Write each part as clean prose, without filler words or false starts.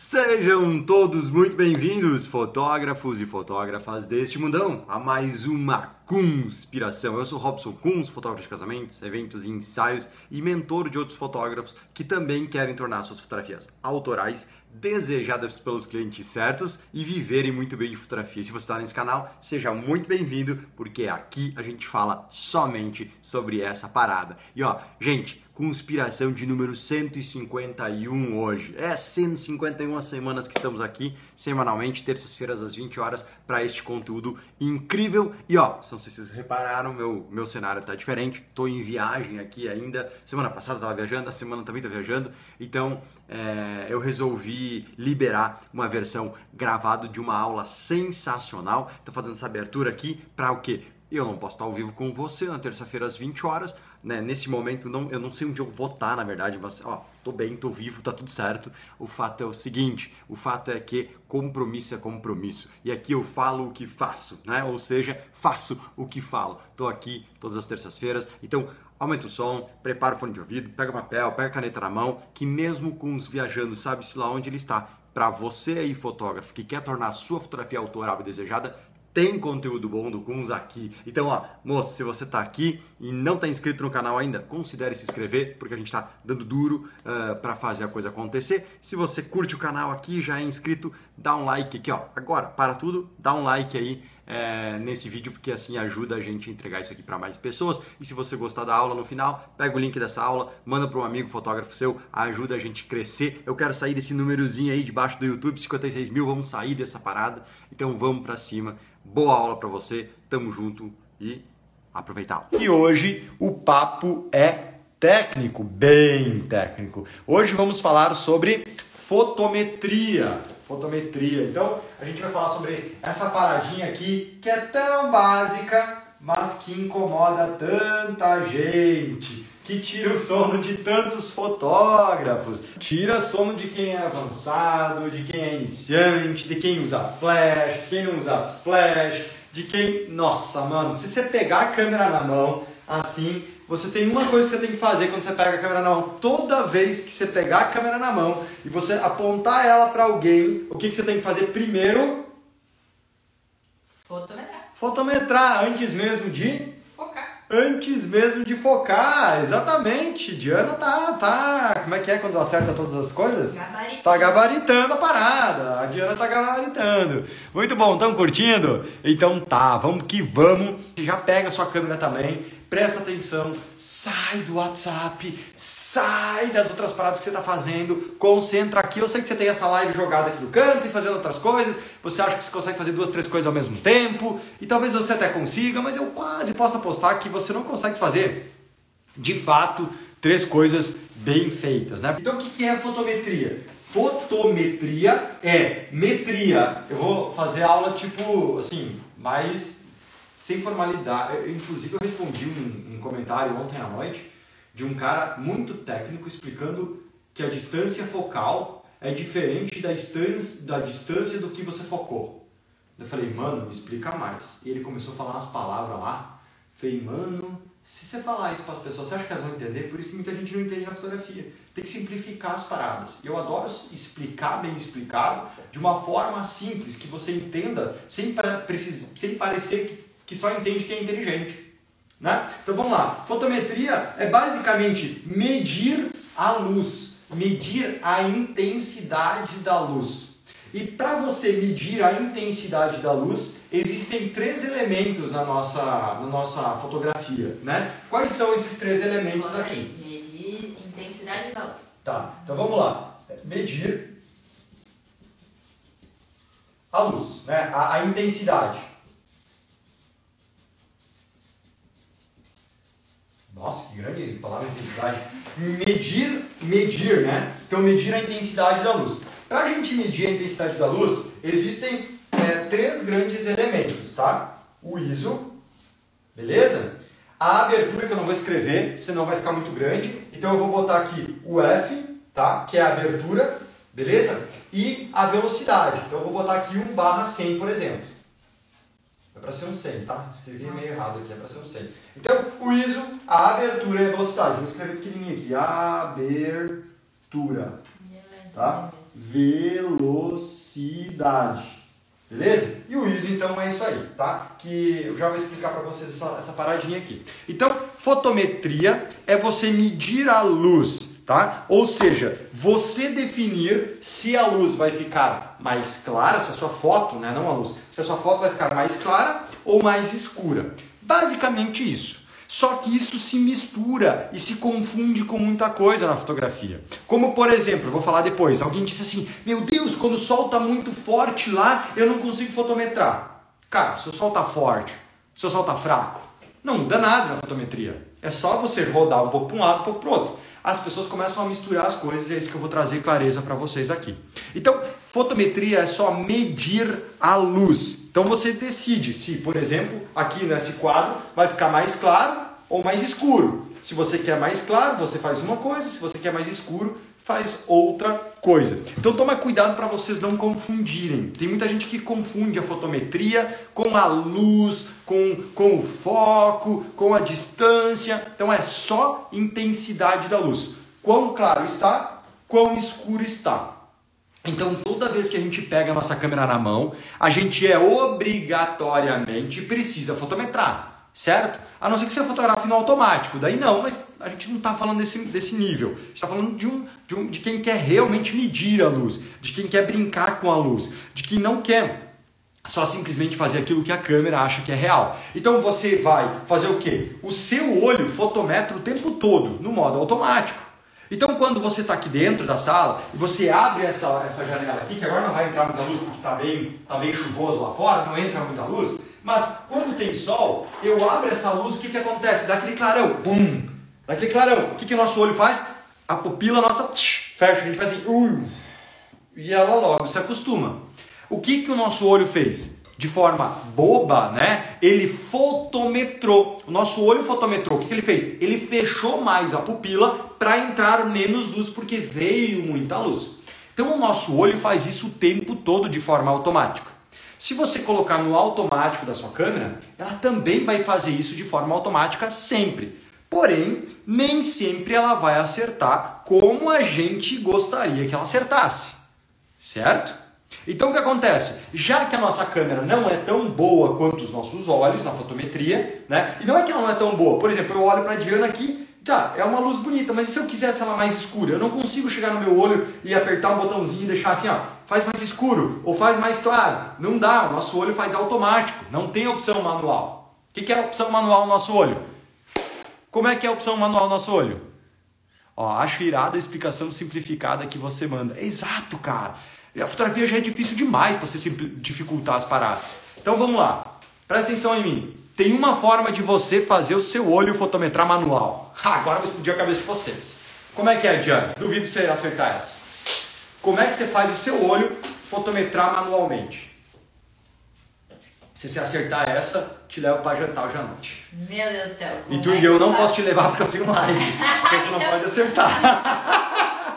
Sejam todos muito bem-vindos, fotógrafos e fotógrafas deste mundão, a mais uma conspiração. Eu sou Robson Kunz, fotógrafo de casamentos, eventos e ensaios e mentor de outros fotógrafos que também querem tornar suas fotografias autorais desejadas pelos clientes certos e viverem muito bem de fotografia. Se você está nesse canal, seja muito bem-vindo, porque aqui a gente fala somente sobre essa parada. E ó, gente, conspiração de número 151 hoje. 151 semanas que estamos aqui, semanalmente, terças-feiras às 20 horas, para este conteúdo incrível. E ó, não sei se vocês repararam, meu cenário tá diferente, tô em viagem aqui ainda. Semana passada eu tava viajando, a semana também tô viajando, então eu resolvi liberar uma versão gravada de uma aula sensacional. Tô fazendo essa abertura aqui para o quê? Eu não posso estar ao vivo com você na terça-feira às 20 horas, né? Nesse momento eu não sei onde eu vou estar, na verdade, mas ó, tô bem, tô vivo, tá tudo certo. O fato é o seguinte, o fato é que compromisso é compromisso. E aqui eu falo o que faço, né? Ou seja, faço o que falo. Tô aqui todas as terças-feiras, então aumenta o som, prepara o fone de ouvido, pega papel, pega a caneta na mão, que mesmo com os viajando, sabe-se lá onde ele está, para você aí, fotógrafo, que quer tornar a sua fotografia autoral e desejada, tem conteúdo bom do Kunz aqui. Então, ó, moço, se você tá aqui e não tá inscrito no canal ainda, considere se inscrever, porque a gente tá dando duro para fazer a coisa acontecer. Se você curte o canal aqui, já é inscrito, dá um like aqui, ó. Agora, para tudo, dá um like aí nesse vídeo, porque assim ajuda a gente a entregar isso aqui para mais pessoas. E se você gostar da aula no final, pega o link dessa aula, manda para um amigo fotógrafo seu, ajuda a gente a crescer. Eu quero sair desse númerozinho aí debaixo do YouTube, 56 mil, vamos sair dessa parada. Então vamos para cima. Boa aula para você, tamo junto e aproveitar. E hoje o papo é técnico, bem técnico. Hoje vamos falar sobre fotometria. Então a gente vai falar sobre essa paradinha aqui que é tão básica, mas que incomoda tanta gente, que tira o sono de tantos fotógrafos, tira sono de quem é avançado, de quem é iniciante, de quem usa flash, de quem não usa flash, de quem... Nossa, mano, se você pegar a câmera na mão, assim, você tem uma coisa que você tem que fazer quando você pega a câmera na mão. Toda vez que você pegar a câmera na mão e você apontar ela para alguém, o que você tem que fazer primeiro? Fotometrar. Fotometrar, antes mesmo de... Antes mesmo de focar, exatamente. Diana tá, como é que é quando acerta todas as coisas? Gabaritando. Tá gabaritando a parada, a Diana tá gabaritando. Muito bom, estão curtindo? Então tá, vamos que vamos. Já pega a sua câmera também, presta atenção, sai do WhatsApp, sai das outras paradas que você tá fazendo, concentra aqui. Eu sei que você tem essa live jogada aqui no canto e fazendo outras coisas, você acha que você consegue fazer 2, 3 coisas ao mesmo tempo, e talvez você até consiga, mas eu quase posso apostar que você não consegue fazer, de fato, 3 coisas bem feitas, né? Então o que é fotometria? Fotometria é metria. Eu vou fazer aula tipo, assim, mais... sem formalidade. Inclusive eu respondi um comentário ontem à noite de um cara muito técnico explicando que a distância focal é diferente da distância do que você focou. Eu falei, mano, me explica mais. E ele começou a falar umas palavras lá. Falei, mano, se você falar isso para as pessoas, você acha que elas vão entender? Por isso que muita gente não entende na fotografia. Tem que simplificar as paradas. Eu adoro explicar bem explicado, de uma forma simples, que você entenda, sem parecer que só entende quem é inteligente, né? Então vamos lá, fotometria é basicamente medir a luz, medir a intensidade da luz. E para você medir a intensidade da luz, existem 3 elementos na nossa fotografia, né? Quais são esses 3 elementos aqui? Medir intensidade da luz. Tá, então vamos lá, medir a luz, né? A intensidade. Nossa, que grande palavra, intensidade. Medir, né? Então, medir a intensidade da luz. Para a gente medir a intensidade da luz, existem 3 grandes elementos, tá? O ISO, beleza? A abertura, que eu não vou escrever, senão vai ficar muito grande. Então, eu vou botar aqui o F, tá? Que é a abertura, beleza? E a velocidade. Então, eu vou botar aqui 1/100, por exemplo. É para ser um 100, tá? Escrevi meio errado aqui, é para ser um 100. Então, o ISO, a abertura e a velocidade. Vou escrever pequenininho aqui. Abertura. Tá? velocidade. Beleza? E o ISO, então, é isso aí, tá? Que eu já vou explicar para vocês essa paradinha aqui. Então, fotometria é você medir a luz, tá? Ou seja, você definir se a luz vai ficar mais clara, se a sua foto, né, não a luz, se a sua foto vai ficar mais clara ou mais escura. Basicamente isso. Só que isso se mistura e se confunde com muita coisa na fotografia. Como, por exemplo, eu vou falar depois, alguém disse assim, meu Deus, quando o sol está muito forte lá, eu não consigo fotometrar. Cara, se o sol está forte, se o sol está fraco, não muda nada na fotometria. É só você rodar um pouco para um lado, um pouco para o outro. As pessoas começam a misturar as coisas e é isso que eu vou trazer clareza para vocês aqui. Então, fotometria é só medir a luz. Então você decide se, por exemplo, aqui nesse quadro vai ficar mais claro ou mais escuro. Se você quer mais claro, você faz uma coisa. Se você quer mais escuro, faz outra coisa. Então toma cuidado para vocês não confundirem. Tem muita gente que confunde a fotometria com a luz, com o foco, com a distância. Então é só intensidade da luz. Quão claro está, quão escuro está. Então, toda vez que a gente pega a nossa câmera na mão, a gente obrigatoriamente precisa fotometrar, certo? A não ser que você fotografe no automático, daí não, mas a gente não está falando desse nível. A gente está falando de quem quer realmente medir a luz, de quem quer brincar com a luz, de quem não quer só simplesmente fazer aquilo que a câmera acha que é real. Então, você vai fazer o quê? O seu olho fotometra o tempo todo, no modo automático. Então, quando você está aqui dentro da sala e você abre essa janela aqui, que agora não vai entrar muita luz porque está bem chuvoso lá fora, não entra muita luz, mas quando tem sol, eu abro essa luz, o que acontece? Dá aquele clarão, bum! Dá aquele clarão. O que o nosso olho faz? A pupila nossa fecha, a gente faz assim, e ela logo se acostuma. O que o nosso olho fez? De forma boba, né? Ele fotometrou. O nosso olho fotometrou. O que ele fez? Ele fechou mais a pupila para entrar menos luz, porque veio muita luz. Então o nosso olho faz isso o tempo todo de forma automática. Se você colocar no automático da sua câmera, ela também vai fazer isso de forma automática sempre. Porém, nem sempre ela vai acertar como a gente gostaria que ela acertasse. Certo? Então o que acontece? Já que a nossa câmera não é tão boa quanto os nossos olhos na fotometria, né? E não é que ela não é tão boa. Por exemplo, eu olho para a Diana aqui, tá, é uma luz bonita, mas e se eu quisesse ela mais escura? Eu não consigo chegar no meu olho e apertar um botãozinho e deixar assim, ó, faz mais escuro ou faz mais claro. Não dá, o nosso olho faz automático, não tem opção manual. O que é a opção manual no nosso olho? Como é que é a opção manual no nosso olho? Ó, acho irada a explicação simplificada que você manda. É exato, cara. A fotografia já é difícil demais para você dificultar as paradas. Então vamos lá. Presta atenção em mim. Tem uma forma de você fazer o seu olho fotometrar manual. Agora eu vou explodir a cabeça de vocês. Como é que é, Diana? Duvido você acertar essa. Como é que você faz o seu olho fotometrar manualmente? Se você acertar essa, te levo para jantar hoje à noite. Meu Deus do céu. E tu e eu não posso te levar porque eu tenho live. Porque você não pode acertar.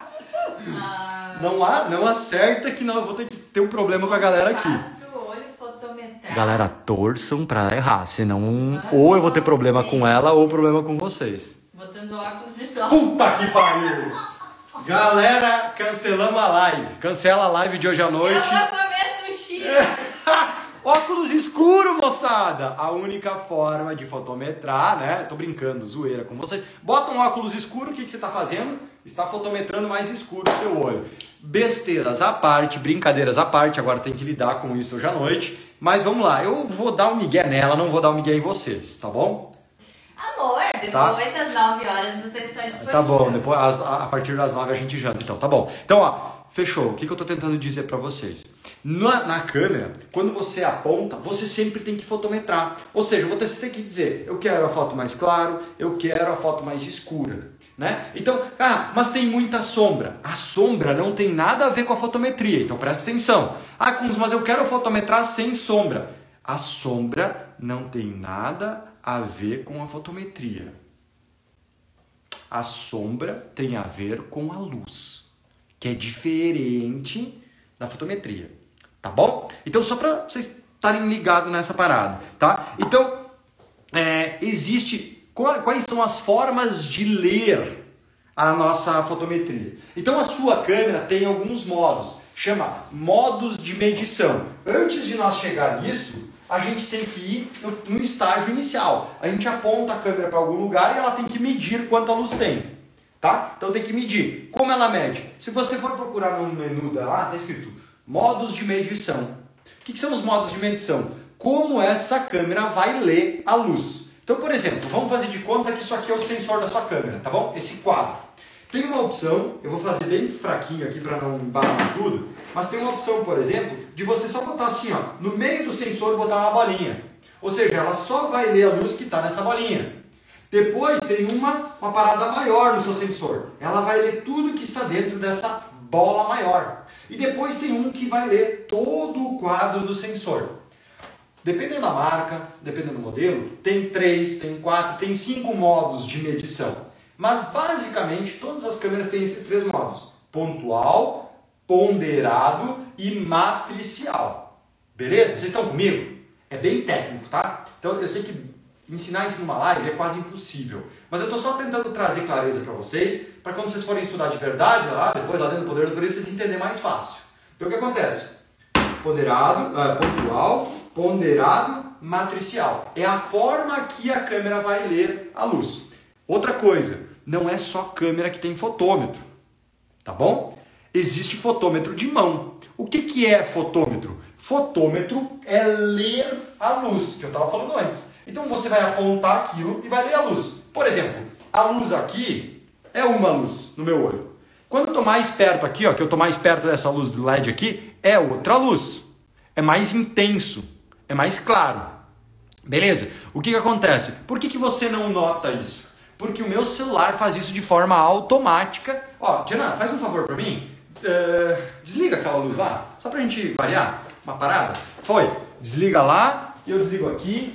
Não acerta que não, eu vou ter que ter um problema com a galera aqui. Olho fotometrar. Galera, torçam pra errar, senão ou eu vou ter problema com ela ou problema com vocês. Botando óculos de sol. Puta que pariu! Galera, cancelamos a live. Cancela a live de hoje à noite. Eu vou comer sushi. Óculos escuro, moçada! A única forma de fotometrar, né? Tô brincando, zoeira com vocês. Bota um óculos escuro, o que você tá fazendo? Está fotometrando mais escuro o seu olho. Besteiras à parte, brincadeiras à parte, agora tem que lidar com isso hoje à noite. Mas vamos lá, eu vou dar um migué nela, não vou dar um migué em vocês, tá bom? Amor, depois às 9 horas você está disponível. Tá bom, depois, a partir das 9 a gente janta, então, tá bom. Então, ó, fechou. O que eu tô tentando dizer pra vocês? Na câmera, quando você aponta, você sempre tem que fotometrar. Ou seja, você tem que dizer, eu quero a foto mais clara, eu quero a foto mais escura. Né? Então, mas tem muita sombra. A sombra não tem nada a ver com a fotometria, então presta atenção. Mas eu quero fotometrar sem sombra. A sombra não tem nada a ver com a fotometria. A sombra tem a ver com a luz, que é diferente da fotometria. Tá bom? Então, só para vocês estarem ligados nessa parada, tá? Então, existe... Quais são as formas de ler a nossa fotometria. Então a sua câmera tem alguns modos, chama modos de medição. Antes de nós chegar nisso, a gente tem que ir no estágio inicial. A gente aponta a câmera para algum lugar e ela tem que medir quanta luz tem. Tá? Então tem que medir. Como ela mede? Se você for procurar no menu da lá, está escrito modos de medição. O que são os modos de medição? Como essa câmera vai ler a luz. Então, por exemplo, vamos fazer de conta que isso aqui é o sensor da sua câmera, tá bom? Esse quadro. Tem uma opção, eu vou fazer bem fraquinho aqui para não embalar tudo, mas tem uma opção, por exemplo, de você só botar assim, ó, no meio do sensor botar uma bolinha. Ou seja, ela só vai ler a luz que está nessa bolinha. Depois tem uma parada maior no seu sensor. Ela vai ler tudo que está dentro dessa bola maior. E depois tem um que vai ler todo o quadro do sensor. Dependendo da marca, dependendo do modelo, tem 3, tem 4, tem 5 modos de medição. Mas basicamente todas as câmeras têm esses 3 modos. Pontual, ponderado e matricial. Beleza? Vocês estão comigo? É bem técnico, tá? Então eu sei que ensinar isso numa live é quase impossível. Mas eu estou só tentando trazer clareza para vocês, para quando vocês forem estudar de verdade, depois lá dentro do Poder da Natureza, vocês entenderem mais fácil. Então o que acontece? Pontual, ponderado, matricial. É a forma que a câmera vai ler a luz. Outra coisa, não é só câmera que tem fotômetro, tá bom? Existe fotômetro de mão. O que é fotômetro? Fotômetro é ler a luz, que eu estava falando antes. Então você vai apontar aquilo e vai ler a luz. Por exemplo, a luz aqui é uma luz no meu olho. Quando eu estou mais perto aqui, ó, que eu estou mais perto dessa luz do LED aqui, é outra luz. É mais intenso, é mais claro. Beleza? O que acontece? Por que você não nota isso? Porque o meu celular faz isso de forma automática. Ó, Diana, faz um favor para mim. Desliga aquela luz lá, só pra gente variar uma parada. Foi, desliga lá e eu desligo aqui.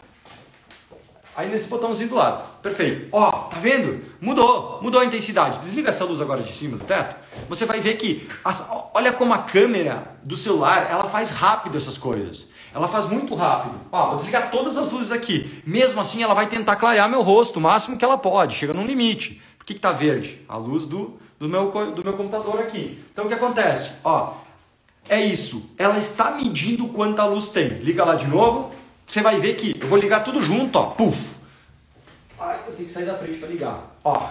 Aí nesse botãozinho do lado, perfeito. Ó, tá vendo? Mudou a intensidade. Desliga essa luz agora de cima do teto. Você vai ver que, olha como a câmera do celular, ela faz rápido essas coisas. Ela faz muito rápido. Ó, vou desligar todas as luzes aqui. Mesmo assim, ela vai tentar clarear meu rosto o máximo que ela pode. Chega num limite. Por que tá verde? A luz do meu computador aqui. Então o que acontece? Ó, é isso. Ela está medindo quanta luz tem. Liga lá de novo. Você vai ver que eu vou ligar tudo junto, ó. Puf. Ai, eu tenho que sair da frente para ligar. Ó.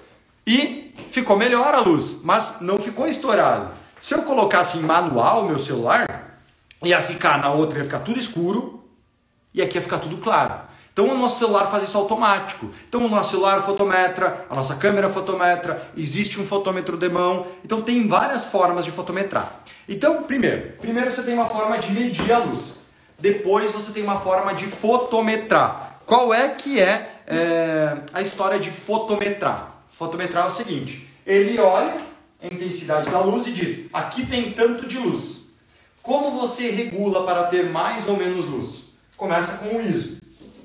E ficou melhor a luz, mas não ficou estourado. Se eu colocasse em manual o meu celular, ia ficar na outra, ia ficar tudo escuro e aqui ia ficar tudo claro. Então o nosso celular faz isso automático. Então o nosso celular fotometra, a nossa câmera fotometra, existe um fotômetro de mão. Então tem várias formas de fotometrar. Então, primeiro você tem uma forma de medir a luz. Depois você tem uma forma de fotometrar. Qual é que é a história de fotometrar? Fotometrar é o seguinte, ele olha a intensidade da luz e diz, aqui tem tanto de luz. Como você regula para ter mais ou menos luz? Começa com o ISO.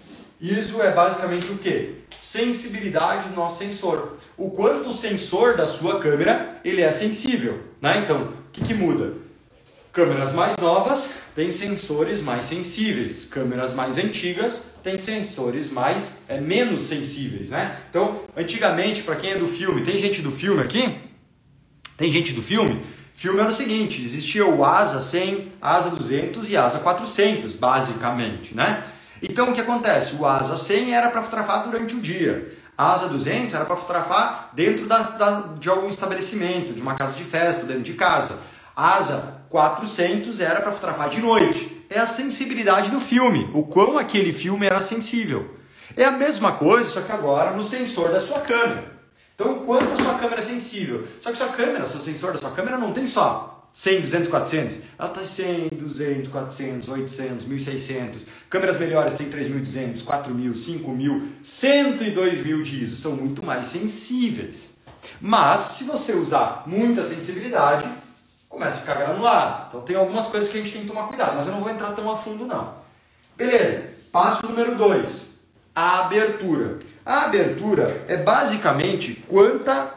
ISO é basicamente o quê? Sensibilidade do nosso sensor. O quanto o sensor da sua câmera ele é sensível, né? Então, o que muda? Câmeras mais novas têm sensores mais sensíveis. Câmeras mais antigas têm sensores menos sensíveis, né? Então, antigamente, para quem é do filme, tem gente do filme aqui? Tem gente do filme? Filme era o seguinte, existia o ASA 100, ASA 200 e ASA 400, basicamente, né? Então, o que acontece? O ASA 100 era para fotografar durante o dia. A ASA 200 era para fotografar dentro de algum estabelecimento, de uma casa de festa, dentro de casa. A ASA 400 era para fotografar de noite. É a sensibilidade do filme, o quão aquele filme era sensível. É a mesma coisa, só que agora no sensor da sua câmera. Então, o quanto a sua câmera é sensível. Só que seu sensor da sua câmera não tem só 100, 200, 400. Ela está 100, 200, 400, 800, 1600. Câmeras melhores tem 3200, 4000, 5000, 102.000 de ISO. São muito mais sensíveis. Mas, se você usar muita sensibilidade, começa a ficar granulado. Então tem algumas coisas que a gente tem que tomar cuidado, mas eu não vou entrar tão a fundo não. Beleza, passo número 2, a abertura. A abertura é basicamente quanta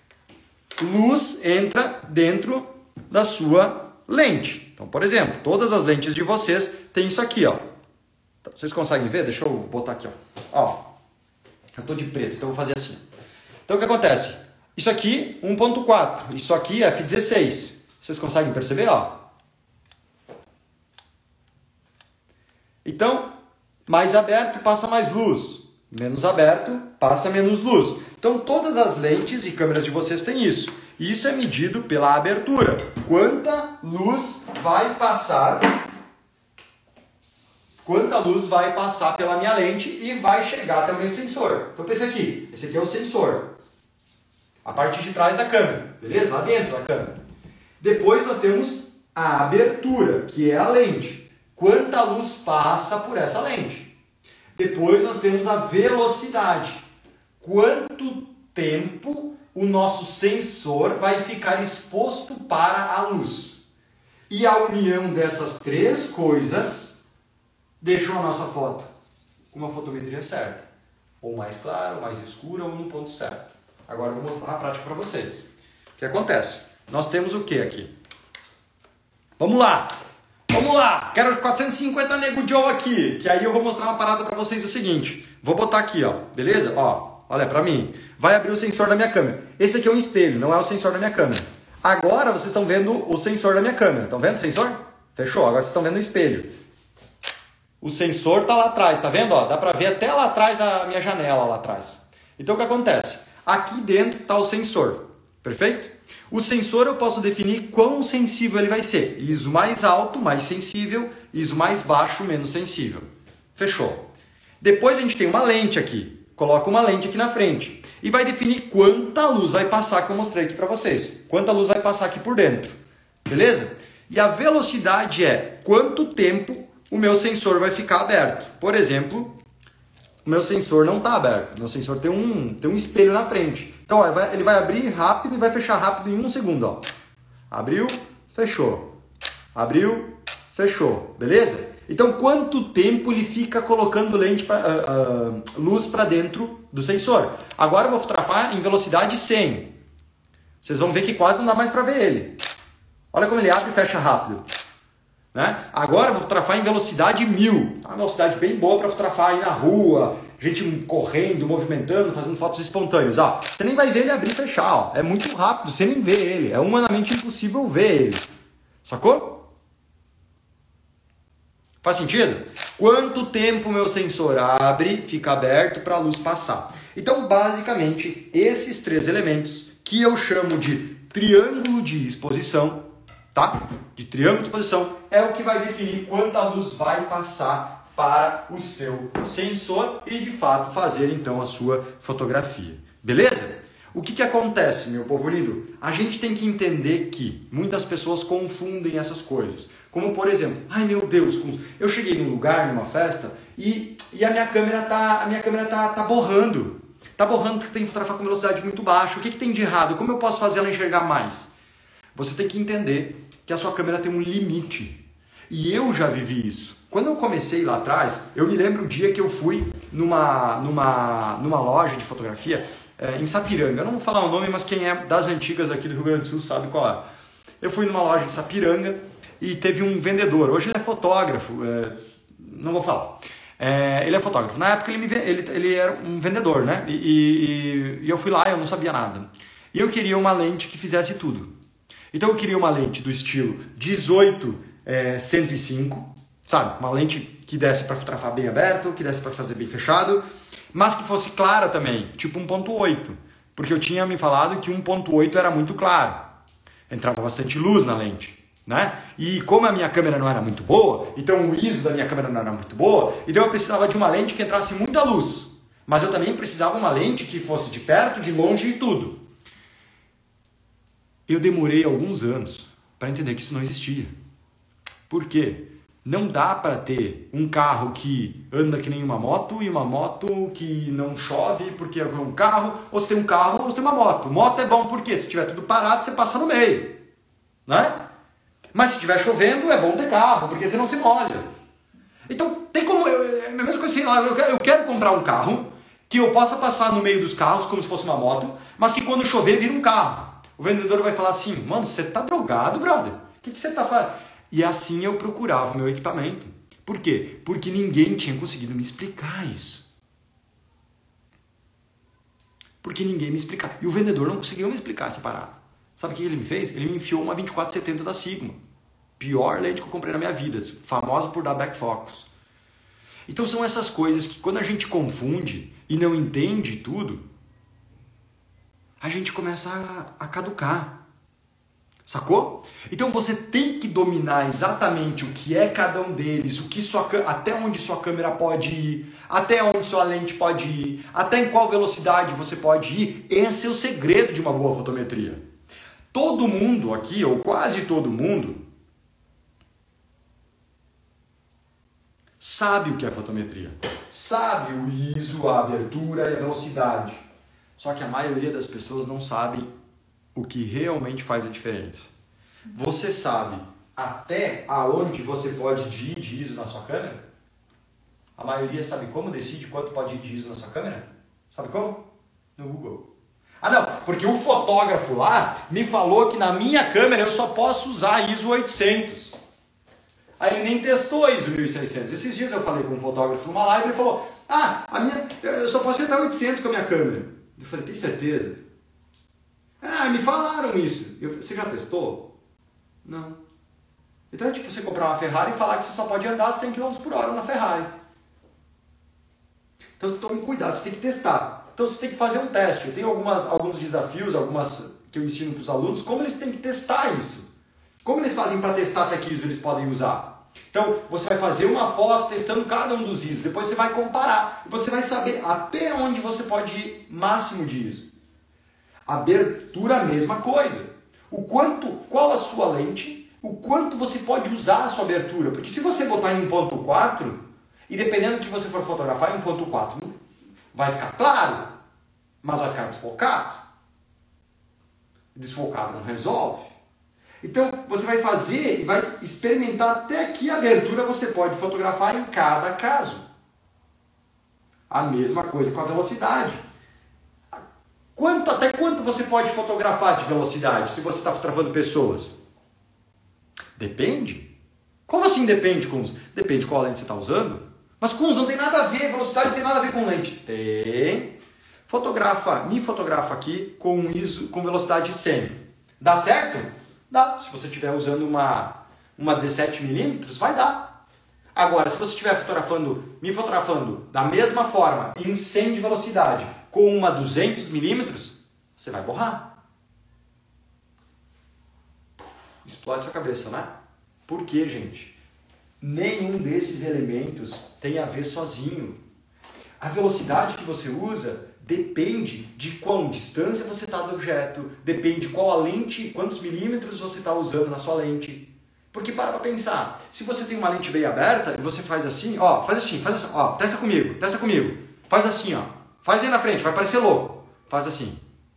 luz entra dentro da sua lente. Então, por exemplo, todas as lentes de vocês têm isso aqui, ó. Vocês conseguem ver? Deixa eu botar aqui, ó. Ó, eu tô de preto, então eu vou fazer assim. Então o que acontece? Isso aqui 1.4, isso aqui f16. Vocês conseguem perceber? Ó? Então, mais aberto passa mais luz, menos aberto passa menos luz. Então todas as lentes e câmeras de vocês têm isso. Isso é medido pela abertura. Quanta luz vai passar pela minha lente e vai chegar até o meu sensor. Então pensa aqui, esse aqui é o sensor. A parte de trás da câmera, beleza? Lá dentro da câmera. Depois nós temos a abertura, que é a lente. Quanta luz passa por essa lente. Depois nós temos a velocidade. Quanto tempo o nosso sensor vai ficar exposto para a luz. E a união dessas três coisas deixou a nossa foto com uma fotometria certa. Ou mais clara, ou mais escura, ou no ponto certo. Agora eu vou mostrar na prática para vocês. O que acontece? Nós temos o que aqui? Vamos lá! Vamos lá! Quero 450 Nego Joe aqui, que aí eu vou mostrar uma parada para vocês o seguinte. Vou botar aqui, ó, beleza? Ó, olha para mim. Vai abrir o sensor da minha câmera. Esse aqui é um espelho, não é o sensor da minha câmera. Agora vocês estão vendo o sensor da minha câmera. Estão vendo o sensor? Fechou? Agora vocês estão vendo o espelho. O sensor tá lá atrás, tá vendo? Ó, dá para ver até lá atrás a minha janela lá atrás. Então o que acontece? Aqui dentro está o sensor, perfeito? O sensor eu posso definir quão sensível ele vai ser. ISO mais alto, mais sensível. ISO mais baixo, menos sensível. Fechou. Depois a gente tem uma lente aqui. Coloca uma lente aqui na frente. E vai definir quanta luz vai passar, que eu mostrei aqui para vocês. Quanta luz vai passar aqui por dentro. Beleza? E a velocidade é quanto tempo o meu sensor vai ficar aberto. Por exemplo, o meu sensor não está aberto. O meu sensor tem um espelho na frente. Então, ó, ele vai abrir rápido e vai fechar rápido em 1 segundo. Ó. Abriu, fechou. Abriu, fechou. Beleza? Então, quanto tempo ele fica colocando luz para dentro do sensor? Agora eu vou fotografar em velocidade 100. Vocês vão ver que quase não dá mais para ver ele. Olha como ele abre e fecha rápido. Né? Agora eu vou fotografar em velocidade 1000. Uma velocidade bem boa para fotografar aí na rua, gente correndo, movimentando, fazendo fotos espontâneas. Ó, você nem vai ver ele abrir e fechar. Ó. É muito rápido, você nem vê ele. É humanamente impossível ver ele. Sacou? Faz sentido? Quanto tempo o meu sensor abre, fica aberto para a luz passar? Então, basicamente, esses três elementos que eu chamo de triângulo de exposição, tá? De triângulo de exposição é o que vai definir quanta luz vai passar para o seu sensor e de fato fazer então a sua fotografia. Beleza? O que acontece, meu povo lindo? A gente tem que entender que muitas pessoas confundem essas coisas. Como por exemplo, ai meu Deus, eu cheguei num lugar, numa festa e a minha câmera tá borrando. Tá borrando porque tem que fotografar com velocidade muito baixa. O que tem de errado? Como eu posso fazer ela enxergar mais? Você tem que entender que a sua câmera tem um limite. E eu já vivi isso. Quando eu comecei lá atrás, eu me lembro o dia que eu fui numa loja de fotografia em Sapiranga. Eu não vou falar o nome, mas quem é das antigas aqui do Rio Grande do Sul sabe qual é. Eu fui numa loja de Sapiranga e teve um vendedor. Hoje ele é fotógrafo, não vou falar. Ele é fotógrafo. Na época ele era um vendedor, né? E eu fui lá e eu não sabia nada. E eu queria uma lente que fizesse tudo. Então eu queria uma lente do estilo 18-105, sabe? Uma lente que desse para fotografar bem aberto, que desse para fazer bem fechado, mas que fosse clara também, tipo 1.8. Porque eu tinha me falado que 1.8 era muito claro. Entrava bastante luz na lente. Né? E como a minha câmera não era muito boa, então o ISO da minha câmera não era muito boa, então eu precisava de uma lente que entrasse muita luz. Mas eu também precisava uma lente que fosse de perto, de longe e tudo. Eu demorei alguns anos para entender que isso não existia. Por quê? Não dá para ter um carro que anda que nem uma moto e uma moto que não chove porque é um carro, ou você tem um carro ou você tem uma moto. Moto é bom porque se tiver tudo parado você passa no meio, né? Mas se estiver chovendo, é bom ter carro, porque você não se molha. Então, tem como... É a mesma coisa assim, eu quero comprar um carro que eu possa passar no meio dos carros como se fosse uma moto, mas que quando chover vira um carro. O vendedor vai falar assim, mano, você tá drogado, brother? O que você tá fazendo? E assim eu procurava o meu equipamento. Por quê? Porque ninguém tinha conseguido me explicar isso. Porque ninguém me explicava. E o vendedor não conseguiu me explicar essa parada. Sabe o que ele me fez? Ele me enfiou uma 2470 da Sigma. Pior lente que eu comprei na minha vida. Famosa por dar backfocus. Então são essas coisas que quando a gente confunde e não entende tudo, a gente começa a caducar. Sacou? Então você tem que dominar exatamente o que é cada um deles, o que até onde sua câmera pode ir, até onde sua lente pode ir, até em qual velocidade você pode ir. Esse é o segredo de uma boa fotometria. Todo mundo aqui, ou quase todo mundo, sabe o que é fotometria. Sabe o ISO, a abertura e a velocidade. Só que a maioria das pessoas não sabe o que realmente faz a diferença. Você sabe até aonde você pode ir de ISO na sua câmera? A maioria sabe como decide quanto pode ir de ISO na sua câmera? Sabe como? No Google. Ah não, porque o fotógrafo lá me falou que na minha câmera eu só posso usar ISO 800. Aí ele nem testou ISO 1600. Esses dias eu falei com um fotógrafo numa live e ele falou: eu só posso ir até 800 com a minha câmera. Eu falei: tem certeza? Me falaram isso. Você já testou? Não. Então é tipo você comprar uma Ferrari e falar que você só pode andar 100 km por hora na Ferrari. Então você tome cuidado, você tem que testar. Então você tem que fazer um teste. Eu tenho alguns desafios, que eu ensino para os alunos, como eles têm que testar isso. Como eles fazem para testar até que ISO eles podem usar. Então você vai fazer uma foto testando cada um dos ISOs. Depois você vai comparar. E você vai saber até onde você pode ir máximo de ISO. Abertura, a mesma coisa. Qual a sua lente, o quanto você pode usar a sua abertura. Porque se você botar em 1.4, e dependendo do que você for fotografar em 1.4, vai ficar claro, mas vai ficar desfocado. Desfocado não resolve. Então você vai fazer e vai experimentar até que abertura você pode fotografar em cada caso. A mesma coisa com a velocidade. Até quanto você pode fotografar de velocidade se você está fotografando pessoas? Depende. Como assim depende, Kunz? Depende qual lente você está usando. Mas, Kunz, não tem nada a ver, velocidade não tem nada a ver com lente. Tem. Me fotografa aqui com ISO, com velocidade 100. Dá certo? Dá. Se você estiver usando uma 17mm, vai dar. Agora, se você estiver me fotografando da mesma forma, em 100 de velocidade, com uma 200mm, você vai borrar. Explode sua cabeça, né? Por quê, gente? Nenhum desses elementos tem a ver sozinho. A velocidade que você usa depende de qual distância você está do objeto, depende de qual a lente, quantos milímetros você está usando na sua lente. Porque para pensar, se você tem uma lente bem aberta e você faz assim, faz assim, testa comigo, faz assim, faz aí na frente, vai parecer louco, faz assim,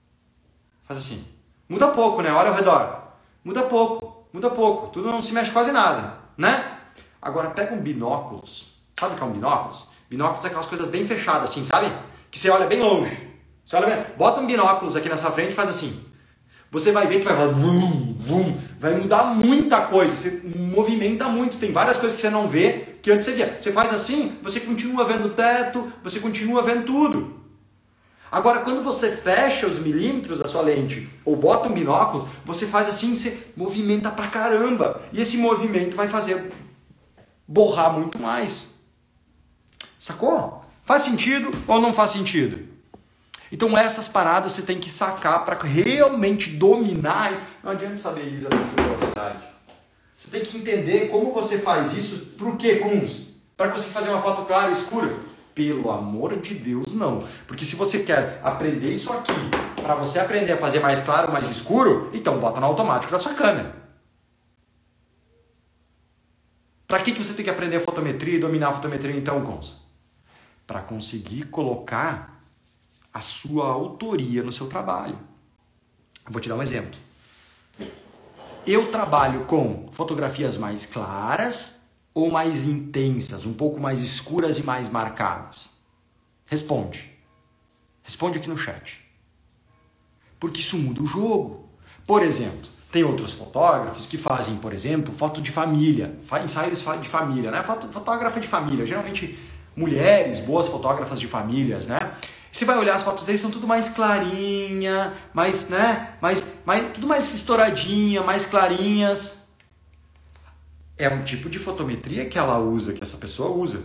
muda pouco, né, olha ao redor, muda pouco, tudo não se mexe quase nada, né? Agora pega um binóculos, sabe o que é um binóculos? Binóculos é aquelas coisas bem fechadas assim, sabe? Que você olha bem longe, bota um binóculos aqui nessa frente e faz assim. Você vai ver que vai mudar muita coisa, você movimenta muito, tem várias coisas que você não vê, que antes você via. Você faz assim, você continua vendo o teto, você continua vendo tudo. Agora, quando você fecha os milímetros da sua lente, ou bota um binóculo, você faz assim, você movimenta pra caramba. E esse movimento vai fazer borrar muito mais. Sacou? Faz sentido ou não faz sentido? Então essas paradas você tem que sacar para realmente dominar. Não adianta saber isso da velocidade. Você tem que entender como você faz isso. Por quê, Kunz? Para conseguir fazer uma foto clara e escura? Pelo amor de Deus, não. Porque se você quer aprender isso aqui, para você aprender a fazer mais claro, mais escuro, então bota no automático da sua câmera. Para que você tem que aprender a fotometria e dominar a fotometria então, Kunz? Para conseguir colocar a sua autoria no seu trabalho. Eu vou te dar um exemplo. Eu trabalho com fotografias mais claras ou mais intensas, um pouco mais escuras e mais marcadas? Responde. Responde aqui no chat. Porque isso muda o jogo. Por exemplo, tem outros fotógrafos que fazem, por exemplo, foto de família, ensaios de família, né? Fotógrafa de família, geralmente mulheres, boas fotógrafas de famílias, né? Você vai olhar as fotos dele, são tudo mais clarinha, mais, né? Tudo mais estouradinha, mais clarinhas. É um tipo de fotometria que ela usa, que essa pessoa usa.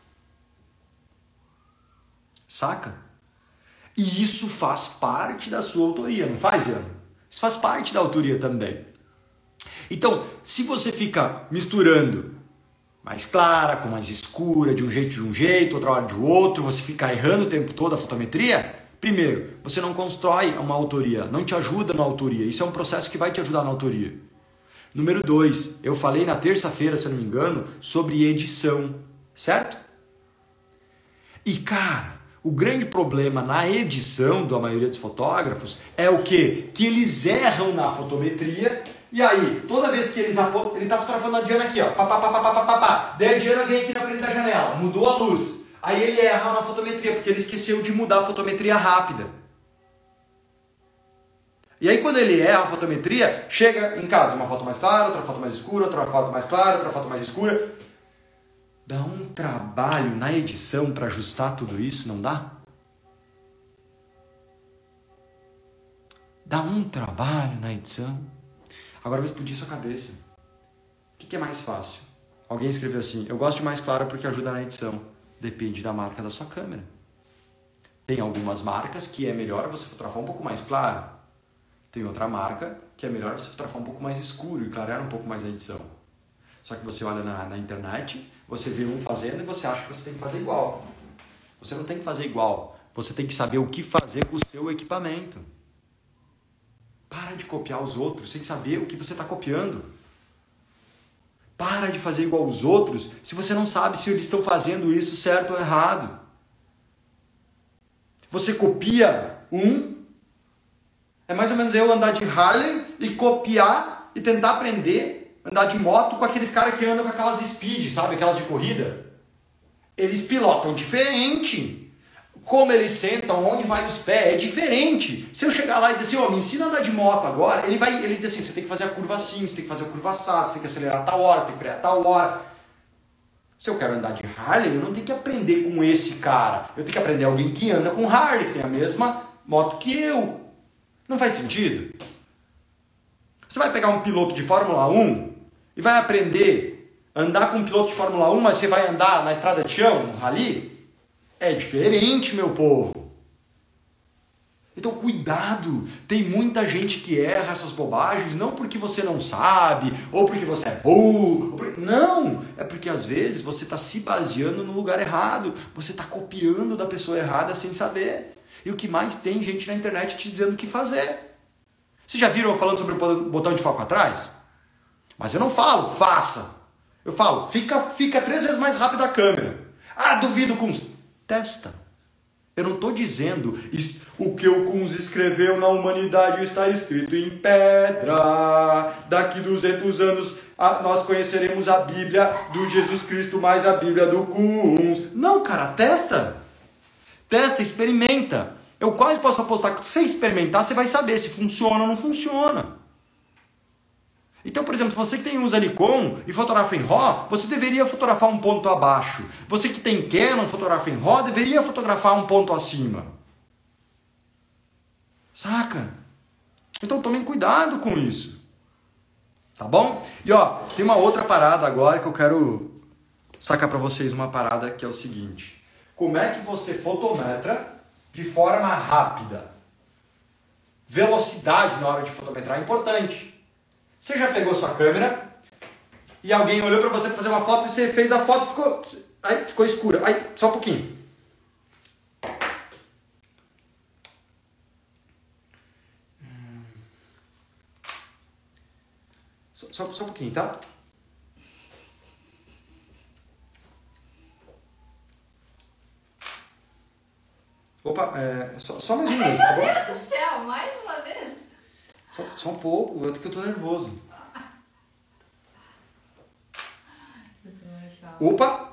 Saca? E isso faz parte da sua autoria, não faz, Diana? Isso faz parte da autoria também. Então, se você fica misturando mais clara, com mais escura, de um jeito, outra hora de outro, você fica errando o tempo todo a fotometria, primeiro, você não constrói uma autoria, não te ajuda na autoria. Isso é um processo que vai te ajudar na autoria. Número 2, eu falei na terça-feira, se eu não me engano, sobre edição, certo? E cara, o grande problema na edição da maioria dos fotógrafos é o quê? Que eles erram na fotometria. E aí, toda vez que ele tá fotografando a Diana aqui, ó, daí a Diana vem aqui na frente da janela, mudou a luz. Aí ele erra na fotometria, porque ele esqueceu de mudar a fotometria rápida. E aí quando ele erra a fotometria, chega em casa, uma foto mais clara, outra foto mais escura, outra foto mais clara, outra foto mais escura. Dá um trabalho na edição para ajustar tudo isso, não dá? Dá um trabalho na edição. Agora vai explodir sua cabeça. O que é mais fácil? Alguém escreveu assim, eu gosto de mais claro porque ajuda na edição. Depende da marca da sua câmera. Tem algumas marcas que é melhor você fotografar um pouco mais claro. Tem outra marca que é melhor você fotografar um pouco mais escuro e clarear um pouco mais na edição. Só que você olha na internet, você vê um fazendo e você acha que você tem que fazer igual. Você não tem que fazer igual. Você tem que saber o que fazer com o seu equipamento. Para de copiar os outros sem saber o que você está copiando. Para de fazer igual aos outros se você não sabe se eles estão fazendo isso certo ou errado. Você copia é mais ou menos eu andar de Harley e copiar e tentar aprender a andar de moto com aqueles caras que andam com aquelas speed, sabe? Aquelas de corrida. Eles pilotam diferente. Como eles sentam, onde vai os pés, é diferente. Se eu chegar lá e dizer assim, me ensina a andar de moto agora, ele diz assim, você tem que fazer a curva assim, você tem que fazer a curva assada, você tem que acelerar a tal hora, você tem que frear a tal hora. Se eu quero andar de Harley, eu não tenho que aprender com esse cara. Eu tenho que aprender alguém que anda com Harley, que tem a mesma moto que eu. Não faz sentido? Você vai pegar um piloto de Fórmula 1 e vai aprender a andar com um piloto de Fórmula 1, mas você vai andar na estrada de chão, no rally? É diferente, meu povo. Então, cuidado. Tem muita gente que erra essas bobagens, não porque você não sabe, ou porque você é burro. Não, é porque às vezes você está se baseando no lugar errado. Você está copiando da pessoa errada sem saber. E o que mais tem gente na internet te dizendo o que fazer. Vocês já viram eu falando sobre o botão de foco atrás? Mas eu não falo, faça. Eu falo, fica 3 vezes mais rápido a câmera. Ah, duvido com... Testa. Eu não estou dizendo o que o Kunz escreveu na humanidade está escrito em pedra. Daqui 200 anos nós conheceremos a Bíblia do Jesus Cristo mais a Bíblia do Kunz. Não, cara, testa. Testa, experimenta. Eu quase posso apostar que se você experimentar, você vai saber se funciona ou não funciona. Então, por exemplo, você que tem usa Nikon e fotografa em RAW, você deveria fotografar um ponto abaixo. Você que tem Canon, fotografa em RAW, deveria fotografar um ponto acima. Saca? Então tomem cuidado com isso. Tá bom? E ó, tem uma outra parada agora que eu quero sacar pra vocês uma parada que é o seguinte. Como é que você fotometra de forma rápida? Velocidade na hora de fotometrar é importante. Você já pegou sua câmera e alguém olhou para você fazer uma foto e você fez a foto e ficou escura. Aí, só um pouquinho. Só um pouquinho, tá? Opa, só mais um minuto, tá bom? Meu Deus do céu, mais uma vez? Só um pouco, que eu tô nervoso. Opa!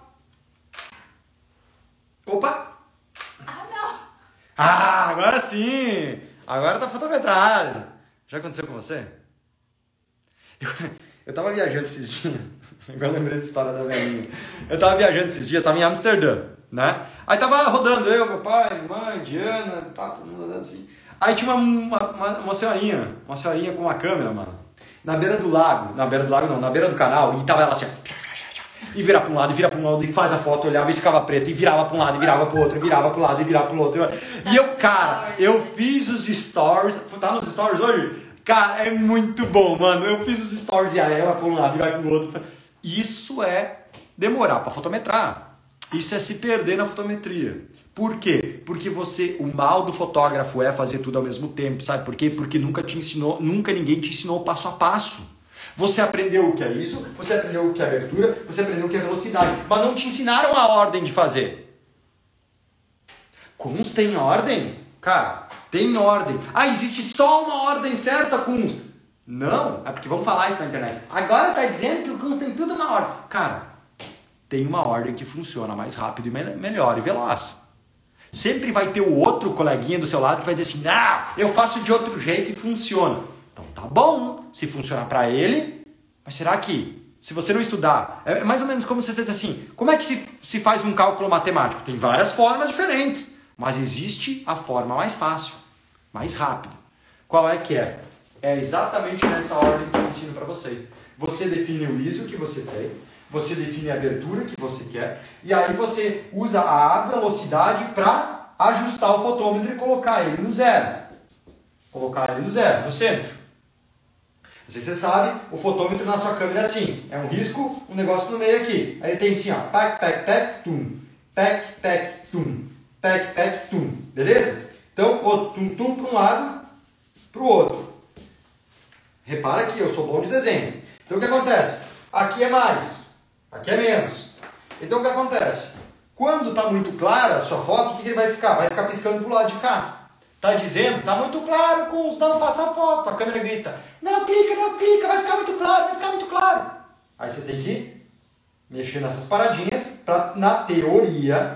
Opa! Ah, não! Ah, agora sim! Agora tá fotometrado. Já aconteceu com você? Eu tava viajando esses dias. Agora lembrei da história da velhinha. Eu tava viajando esses dias, eu tava em Amsterdã. né? Aí tava rodando eu, meu pai, mãe, Diana, tá todo mundo andando assim. Aí tinha uma senhorinha com uma câmera, mano, na beira do lago não, na beira do canal, e tava ela assim, e vira para um lado, e vira para um lado, e faz a foto, olhava e ficava preto, e virava para um lado, e virava para o outro, e virava para o lado, e virava para o outro. E eu, cara, eu fiz os stories, tá nos stories hoje? Cara, é muito bom, mano. Eu fiz os stories e aí ela para um lado e vai para o outro. Isso é demorar para fotometrar. Isso é se perder na fotometria. Por quê? Porque o mal do fotógrafo é fazer tudo ao mesmo tempo. Sabe por quê? Porque nunca ninguém te ensinou o passo a passo. Você aprendeu o que é isso, você aprendeu o que é abertura, você aprendeu o que é velocidade, mas não te ensinaram a ordem de fazer. Kunst tem ordem? Cara, tem ordem. Ah, existe só uma ordem certa, Kunst? Não, é porque vamos falar isso na internet. Agora tá dizendo que o Kunst tem tudo uma ordem. Cara, tem uma ordem que funciona mais rápido e melhor e veloz. Sempre vai ter o outro coleguinha do seu lado que vai dizer assim, não, eu faço de outro jeito e funciona. Então tá bom, se funcionar para ele, mas será que, se você não estudar, é mais ou menos como você diz assim, como é que se faz um cálculo matemático? Tem várias formas diferentes, mas existe a forma mais fácil, mais rápida. Qual é que é? É exatamente nessa ordem que eu ensino para você. Você define o ISO que você tem, você define a abertura que você quer, e aí você usa a velocidade para ajustar o fotômetro e colocar ele no zero. Colocar ele no zero, no centro. Não sei se você sabe, o fotômetro na sua câmera é assim. É um risco, um negócio no meio aqui. Aí ele tem assim, ó. Pac, pac, pac, tum. Pac, pac, tum. Pac, pac, tum. Beleza? Então, o tum, tum para um lado, para o outro. Repara aqui, eu sou bom de desenho. Então, o que acontece? Aqui é mais, aqui é menos. Então, o que acontece? Quando está muito clara a sua foto, o que ele vai ficar? Vai ficar piscando para o lado de cá. Tá dizendo? Tá muito claro, Kunst, não faça a foto. A câmera grita, não clica, vai ficar muito claro, vai ficar muito claro. Aí você tem que mexer nessas paradinhas para, na teoria,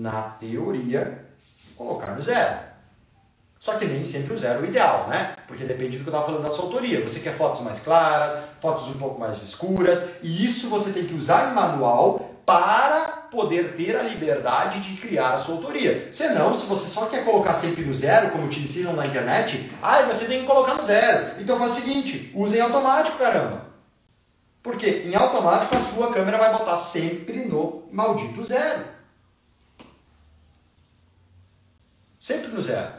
colocar no zero. Só que nem sempre o zero é o ideal, né? Porque depende do que eu estava falando da sua autoria. Você quer fotos mais claras, fotos um pouco mais escuras, e isso você tem que usar em manual para poder ter a liberdade de criar a sua autoria. Senão, se você só quer colocar sempre no zero, como te ensinam na internet, você tem que colocar no zero. Então faz o seguinte, usa em automático, caramba. Porque em automático a sua câmera vai botar sempre no maldito zero. Sempre no zero.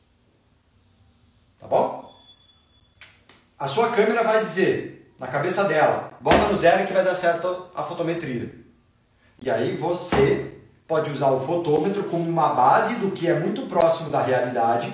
Tá bom? A sua câmera vai dizer, na cabeça dela, bota no zero que vai dar certo a fotometria. E aí você pode usar o fotômetro como uma base do que é muito próximo da realidade,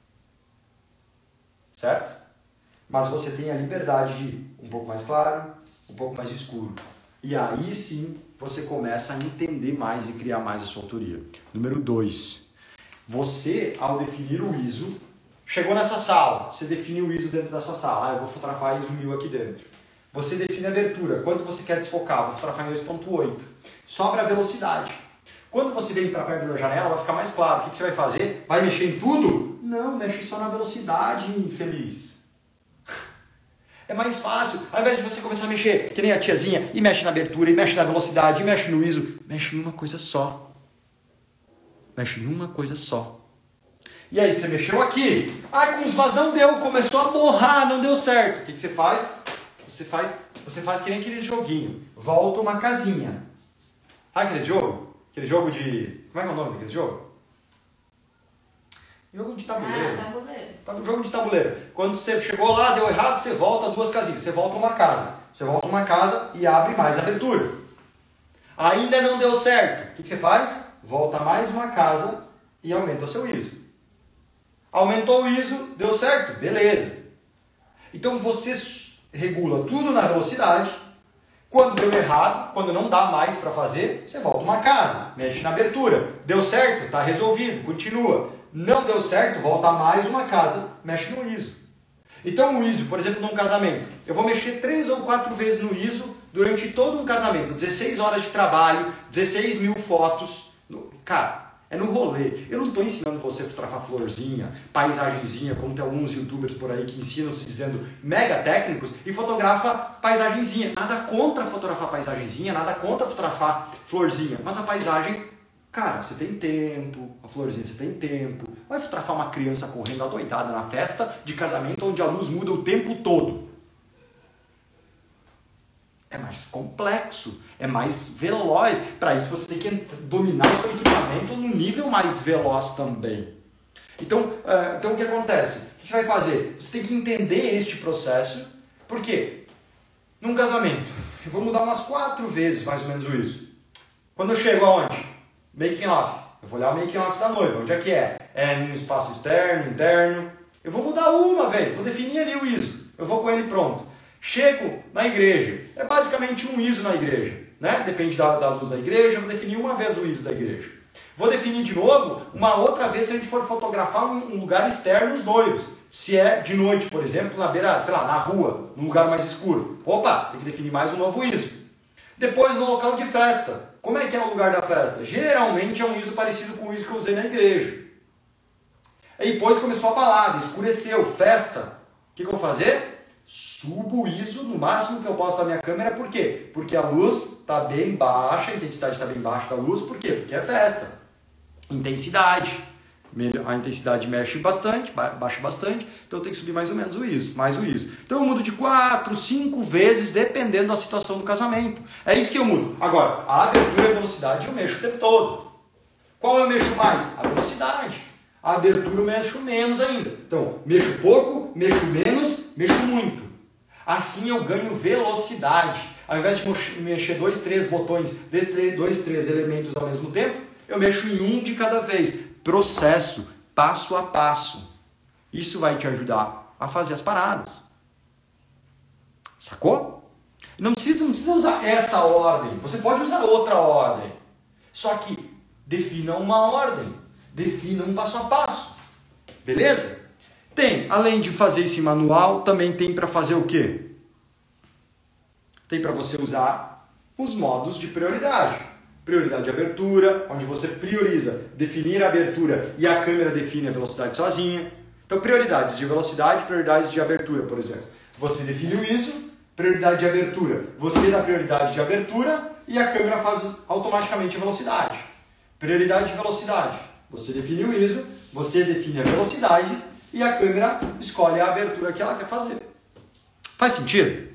certo? Mas você tem a liberdade de ir um pouco mais claro, um pouco mais escuro. E aí sim você começa a entender mais e criar mais a sua autoria. Número 2. Você, ao definir o ISO, chegou nessa sala, você define o ISO dentro dessa sala. Eu vou fotografar ISO 1000 aqui dentro. Você define a abertura, quanto você quer desfocar, vou fotografar em 2.8. Sobra a velocidade. Quando você vem para perto da janela, vai ficar mais claro. O que você vai fazer? Vai mexer em tudo? Não, mexe só na velocidade, infeliz. É mais fácil. Ao invés de você começar a mexer, que nem a tiazinha, e mexe na abertura, e mexe na velocidade, e mexe no ISO, mexe em uma coisa só. Mexe em uma coisa só. E aí, você mexeu aqui. Mas não deu, começou a borrar, não deu certo. O que você faz? Você faz que nem aquele joguinho. Volta uma casinha. Aquele jogo? Aquele jogo de... Como é que é o nome daquele jogo? Jogo de tabuleiro. Tabuleiro. Jogo de tabuleiro. Quando você chegou lá, deu errado, você volta 2 casinhas. Você volta uma casa. Você volta uma casa e abre mais abertura. Ainda não deu certo. O que você faz? Volta mais uma casa e aumenta o seu ISO. Aumentou o ISO, deu certo? Beleza. Então você regula tudo na velocidade. Quando deu errado, quando não dá mais para fazer, você volta uma casa, mexe na abertura. Deu certo? Está resolvido, continua. Não deu certo, volta mais uma casa, mexe no ISO. Então o ISO, por exemplo, num casamento, eu vou mexer 3 ou 4 vezes no ISO durante todo um casamento. 16 horas de trabalho, 16 mil fotos. Cara, é no rolê. Eu não estou ensinando você a fotografar florzinha, paisagenzinha, como tem alguns youtubers por aí que ensinam se dizendo mega técnicos e fotografa paisagenzinha. Nada contra fotografar paisagenzinha, nada contra fotografar florzinha, mas a paisagem Cara, você tem tempo, a florzinha, você tem tempo. Vai fotografar uma criança correndo adoidada na festa de casamento onde a luz muda o tempo todo. É mais complexo, é mais veloz. Para isso você tem que dominar o seu equipamento num nível mais veloz também. Então o que acontece? O que você vai fazer? Você tem que entender este processo. Por quê? Num casamento, eu vou mudar umas 4 vezes mais ou menos isso. Quando eu chego aonde? Making off. Eu vou olhar o making off da noiva. Onde é que é? É no espaço externo, interno. Eu vou mudar uma vez, vou definir ali o ISO. Eu vou com ele pronto. Chego na igreja. É basicamente um ISO na igreja. Né? Depende da luz da igreja. Eu vou definir uma vez o ISO da igreja. Vou definir de novo uma outra vez se a gente for fotografar um lugar externo os noivos. Se é de noite, por exemplo, na beira, sei lá, na rua, num lugar mais escuro. Opa, tem que definir mais um novo ISO. Depois no local de festa. Como é que é o lugar da festa? Geralmente é um ISO parecido com o ISO que eu usei na igreja. Aí depois começou a balada, escureceu, festa. O que eu vou fazer? Subo o ISO no máximo que eu posso da minha câmera. Por quê? Porque a luz está bem baixa, a intensidade está bem baixa da luz. Por quê? Porque é festa. Intensidade. A intensidade mexe bastante, baixa bastante, então eu tenho que subir mais ou menos o ISO, mais o ISO. Então eu mudo de 4, 5 vezes, dependendo da situação do casamento. É isso que eu mudo. Agora, a abertura e a velocidade eu mexo o tempo todo. Qual eu mexo mais? A velocidade. A abertura eu mexo menos ainda. Então, mexo pouco, mexo menos, mexo muito. Assim eu ganho velocidade. Ao invés de mexer 2, 3 botões, 2, 3 elementos ao mesmo tempo, eu mexo em um de cada vez. Processo, passo a passo. Isso vai te ajudar a fazer as paradas. Sacou? Não precisa usar essa ordem. Você pode usar outra ordem. Só que defina uma ordem. Defina um passo a passo. Beleza? Tem, além de fazer isso em manual, também tem para fazer o quê? Tem para você usar os modos de prioridade. Prioridade de abertura, onde você prioriza definir a abertura e a câmera define a velocidade sozinha. Então, prioridades de velocidade, prioridades de abertura, por exemplo. Você define o ISO, prioridade de abertura. Você dá prioridade de abertura e a câmera faz automaticamente a velocidade. Prioridade de velocidade. Você define o ISO, você define a velocidade e a câmera escolhe a abertura que ela quer fazer. Faz sentido?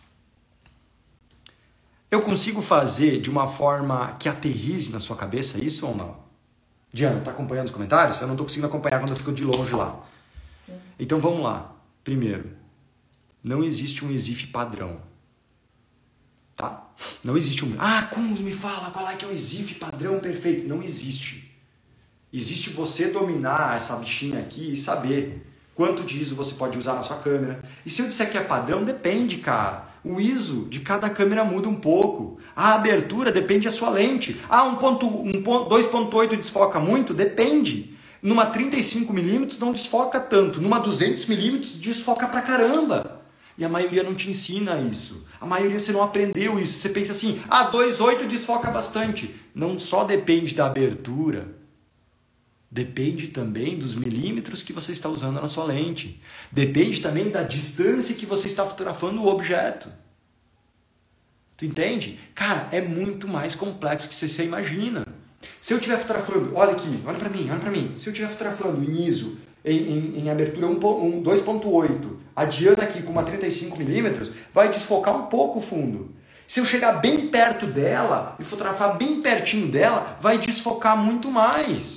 Eu consigo fazer de uma forma que aterrize na sua cabeça isso ou não? Diana, tá acompanhando os comentários? Eu não estou conseguindo acompanhar quando eu fico de longe lá. Sim. Então vamos lá. Primeiro, não existe um EXIF padrão. Tá? Não existe um... Kunz, me fala qual é que é o EXIF padrão perfeito. Não existe. Existe você dominar essa bichinha aqui e saber quanto de ISO você pode usar na sua câmera. E se eu disser que é padrão, depende, cara. O ISO de cada câmera muda um pouco. A abertura depende da sua lente. 2.8 desfoca muito? Depende. Numa 35mm não desfoca tanto. Numa 200mm desfoca pra caramba. E a maioria não te ensina isso. A maioria você não aprendeu isso. Você pensa assim, 2.8 desfoca bastante. Não só depende da abertura. Depende também dos milímetros que você está usando na sua lente. Depende também da distância que você está fotografando o objeto. Tu entende? Cara, é muito mais complexo do que você imagina. Se eu estiver fotografando, olha aqui, olha para mim. Se eu estiver fotografando em ISO, em abertura 2.8, a Diana aqui com uma 35mm, vai desfocar um pouco o fundo. Se eu chegar bem perto dela e fotografar bem pertinho dela, vai desfocar muito mais.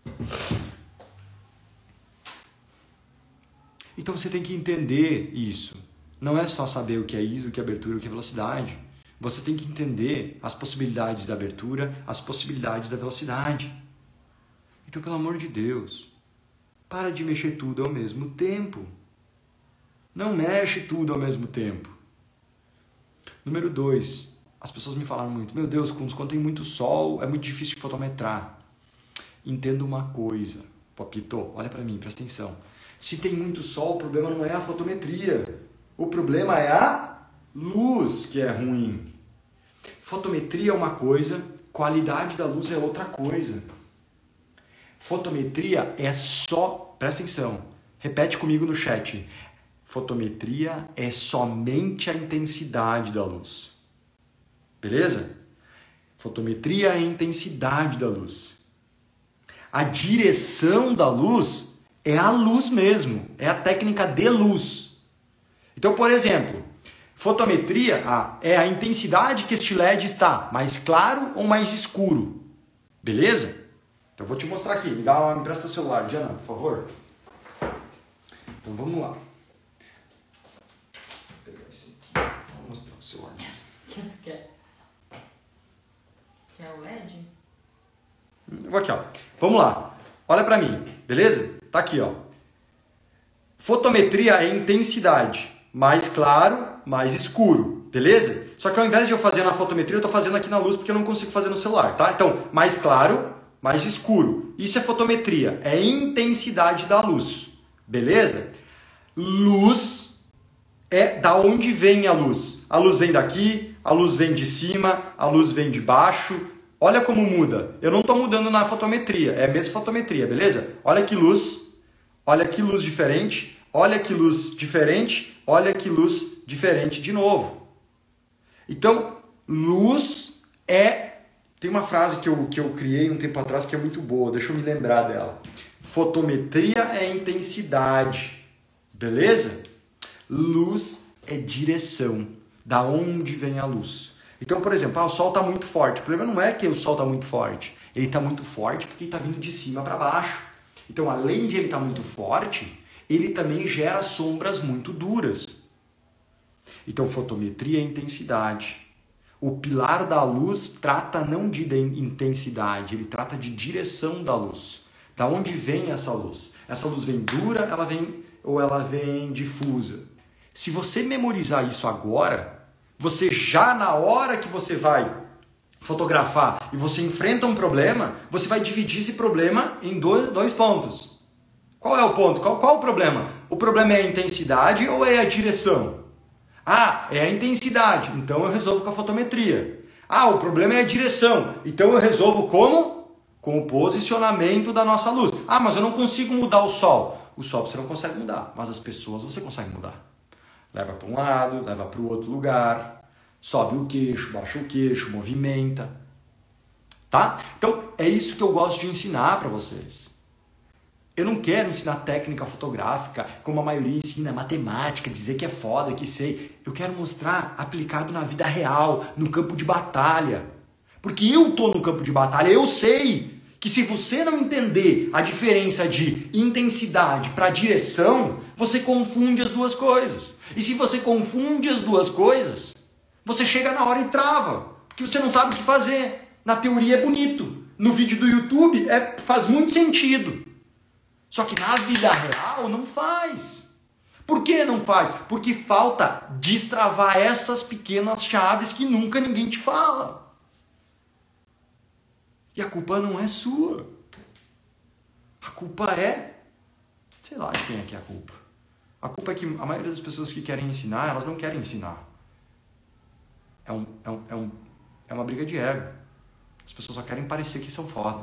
Então você tem que entender isso. Não é só saber o que é ISO, o que é abertura, o que é velocidade. Você tem que entender as possibilidades da abertura, as possibilidades da velocidade. Então, pelo amor de Deus, para de mexer tudo ao mesmo tempo. Não mexe tudo ao mesmo tempo. Número 2. As pessoas me falaram muito, meu Deus, quando tem muito sol, é muito difícil de fotometrar. Entenda uma coisa, Popito, olha para mim, presta atenção. Se tem muito sol, o problema não é a fotometria. O problema é a luz que é ruim. Fotometria é uma coisa, qualidade da luz é outra coisa. Fotometria é só, presta atenção, repete comigo no chat. Fotometria é somente a intensidade da luz. Beleza? Fotometria é a intensidade da luz. A direção da luz é a luz mesmo, é a técnica de luz. Então, por exemplo, fotometria é a intensidade que este LED está, mais claro ou mais escuro. Beleza? Então, vou te mostrar aqui. Me empresta o celular, Diana, por favor. Então, vamos lá. Vou pegar esse aqui. Vou mostrar o celular. O que tu quer? Quer o LED? Eu vou aqui, ó. Vamos lá. Olha pra mim, beleza? Tá aqui, ó. Fotometria é intensidade. Mais claro, mais escuro. Beleza? Só que ao invés de eu fazer na fotometria, eu tô fazendo aqui na luz porque eu não consigo fazer no celular, tá? Então, mais claro, mais escuro. Isso é fotometria. É intensidade da luz. Beleza? Luz é da onde vem a luz. A luz vem daqui, a luz vem de cima, a luz vem de baixo. Olha como muda. Eu não estou mudando na fotometria, é a mesma fotometria, beleza? Olha que luz diferente, olha que luz diferente, olha que luz diferente de novo. Então, luz é... Tem uma frase que eu criei um tempo atrás que é muito boa, deixa eu me lembrar dela. Fotometria é intensidade, beleza? Luz é direção, da onde vem a luz. Então, por exemplo, o sol está muito forte. O problema não é que o sol está muito forte. Ele está muito forte porque ele está vindo de cima para baixo. Então, além de ele estar muito forte, ele também gera sombras muito duras. Então, fotometria é intensidade. O pilar da luz trata não de intensidade, ele trata de direção da luz. Da onde vem essa luz? Essa luz vem dura, ela vem difusa. Se você memorizar isso agora... Você já na hora que você vai fotografar e você enfrenta um problema, você vai dividir esse problema em dois pontos. Qual é o ponto? Qual o problema? O problema é a intensidade ou é a direção? É a intensidade, então eu resolvo com a fotometria. O problema é a direção, então eu resolvo como? Com o posicionamento da nossa luz. Mas eu não consigo mudar o sol. O sol você não consegue mudar, mas as pessoas você consegue mudar. Leva para um lado, leva para o outro lugar, sobe o queixo, baixa o queixo, movimenta. Tá? Então, é isso que eu gosto de ensinar para vocês. Eu não quero ensinar técnica fotográfica, como a maioria ensina, matemática, dizer que é foda, que sei. Eu quero mostrar aplicado na vida real, no campo de batalha. Porque eu tô no campo de batalha, eu sei que se você não entender a diferença de intensidade para direção, você confunde as duas coisas. E se você confunde as duas coisas, você chega na hora e trava, porque você não sabe o que fazer. Na teoria é bonito, no vídeo do YouTube faz muito sentido. Só que na vida real não faz. Por que não faz? Porque falta destravar essas pequenas chaves que nunca ninguém te fala. E a culpa não é sua. A culpa é... Sei lá de quem é que é a culpa. A culpa é que a maioria das pessoas que querem ensinar, elas não querem ensinar. É uma briga de ego. As pessoas só querem parecer que são foda.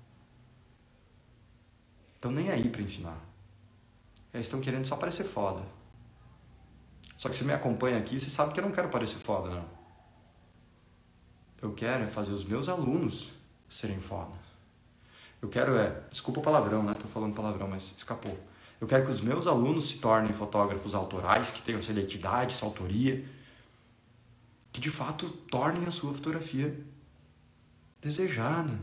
Estão nem aí para ensinar. Eles estão querendo só parecer foda. Só que você me acompanha aqui, você sabe que eu não quero parecer foda, não. Eu quero fazer os meus alunos serem foda. Eu quero desculpa o palavrão, né? Tô falando palavrão, mas escapou. Eu quero que os meus alunos se tornem fotógrafos autorais, que tenham essa identidade, essa autoria, que de fato tornem a sua fotografia desejada.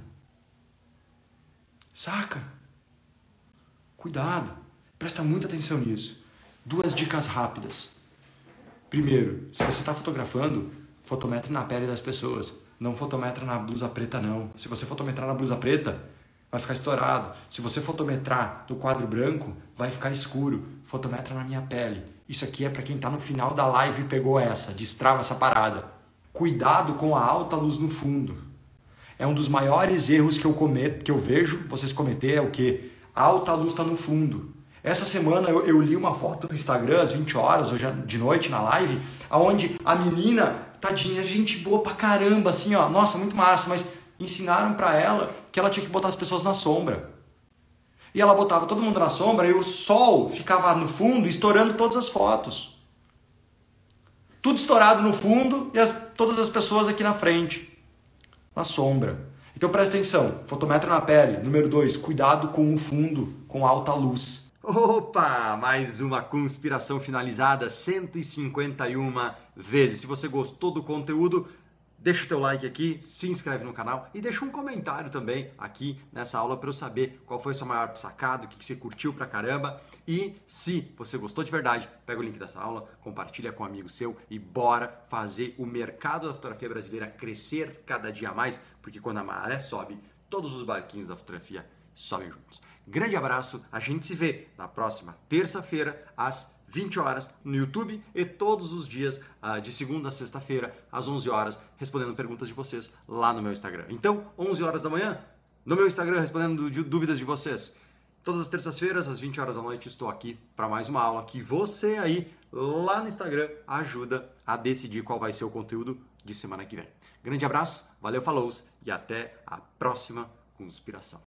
Saca? Cuidado. Presta muita atenção nisso. 2 dicas rápidas. Primeiro, se você está fotografando, fotometre na pele das pessoas. Não fotometra na blusa preta, não. Se você fotometrar na blusa preta, vai ficar estourado. Se você fotometrar no quadro branco, vai ficar escuro. Fotometra na minha pele. Isso aqui é para quem está no final da live e pegou essa. Destrava essa parada. Cuidado com a alta luz no fundo. É um dos maiores erros que eu vejo vocês cometer, é o quê? A alta luz está no fundo. Essa semana eu li uma foto no Instagram, às 20 horas, hoje de noite, na live, onde a menina, tadinha, gente boa pra caramba, assim, ó, nossa, muito massa, mas ensinaram pra ela que ela tinha que botar as pessoas na sombra. E ela botava todo mundo na sombra e o sol ficava no fundo, estourando todas as fotos. Tudo estourado no fundo e todas as pessoas aqui na frente. na sombra. Então presta atenção, fotometro na pele. Número 2, cuidado com o fundo, com alta luz. Opa, mais uma conspiração finalizada 151 vezes. Se você gostou do conteúdo, deixa o teu like aqui, se inscreve no canal e deixa um comentário também aqui nessa aula para eu saber qual foi a sua maior sacada, o que você curtiu pra caramba. E se você gostou de verdade, pega o link dessa aula, compartilha com um amigo seu e bora fazer o mercado da fotografia brasileira crescer cada dia mais, porque quando a maré sobe, todos os barquinhos da fotografia sobem juntos. Grande abraço, a gente se vê na próxima terça-feira às 20 horas no YouTube e todos os dias de segunda a sexta-feira às 11 horas respondendo perguntas de vocês lá no meu Instagram. Então, 11 horas da manhã, no meu Instagram respondendo dúvidas de vocês. Todas as terças-feiras às 20 horas da noite estou aqui para mais uma aula que você aí lá no Instagram ajuda a decidir qual vai ser o conteúdo de semana que vem. Grande abraço, valeu, falou e até a próxima conspiração.